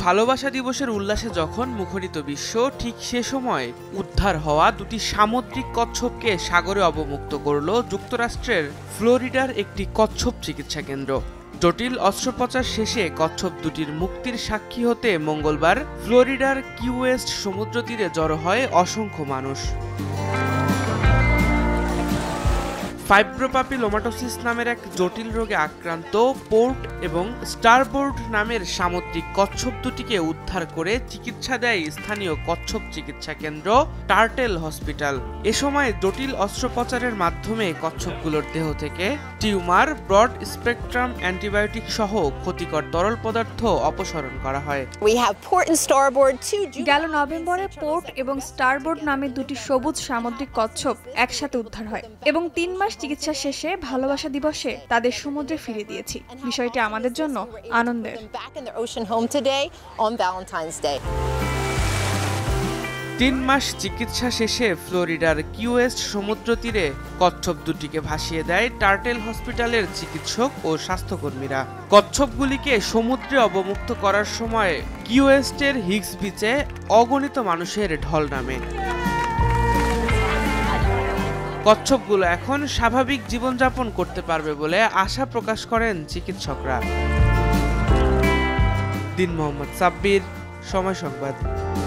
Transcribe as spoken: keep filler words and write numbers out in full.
ভালোবাসা দিবসের উল্লাসে যখন মুখরিত বিশ্ব, ঠিক সে সময় উদ্ধার হওয়া দুটি সামুদ্রিক কচ্ছপকে সাগরে অবমুক্ত করল যুক্তরাষ্ট্রের ফ্লোরিডার একটি কচ্ছপ চিকিৎসা কেন্দ্র। জটিল অস্ত্রোপচার শেষে কচ্ছপ দুটির মুক্তির সাক্ষী হতে মঙ্গলবার ফ্লোরিডার কি ওয়েস্ট সমুদ্র তীরে জড়ো হয় অসংখ্য মানুষ। ফাইব্রোপাপিলোমাটোসিস নামের এক জটিল রোগে আক্রান্ত পোর্ট এবং স্টারবোর্ড নামের সামুদ্রিক কচ্ছপ দুটিকে উদ্ধার করে চিকিৎসা দেয় স্থানীয় কচ্ছপ চিকিৎসা কেন্দ্র টার্টেল হসপিটাল। এ সময় জটিল অস্ত্রোপচারের মাধ্যমে কচ্ছপগুলোর দেহ থেকে টিউমার, ব্রড স্পেকট্রাম অ্যান্টিবায়োটিক সহ ক্ষতিকর তরল পদার্থ অপসারণ করা হয়। গেল নভেম্বরে পোর্ট এবং স্টারবোর্ড নামে দুটি সবুজ সামুদ্রিক কচ্ছপ একসাথে উদ্ধার হয় এবং তিন মাস চিকিৎসা শেষে ভালোবাসা দিবসে তাদের সমুদ্রে ফিরিয়ে দিয়েছি। বিষয়টি আমাদের জন্য আনন্দের। তিন মাস চিকিৎসা শেষে ফ্লোরিডার কি ওয়েস্ট সমুদ্র তীরে কচ্ছপ দুটিকে ভাসিয়ে দেয় টার্টেল হসপিটালের চিকিৎসক ও স্বাস্থ্যকর্মীরা। কচ্ছপগুলিকে সমুদ্রে অবমুক্ত করার সময় কি ওয়েস্টের হিগস বিচে অগণিত মানুষের ঢল নামে। কচ্ছপগুলো এখন স্বাভাবিক জীবনযাপন করতে পারবে বলে আশা প্রকাশ করেন চিকিৎসকরা। দিন মোহাম্মদ সাব্বির, সময় সংবাদ।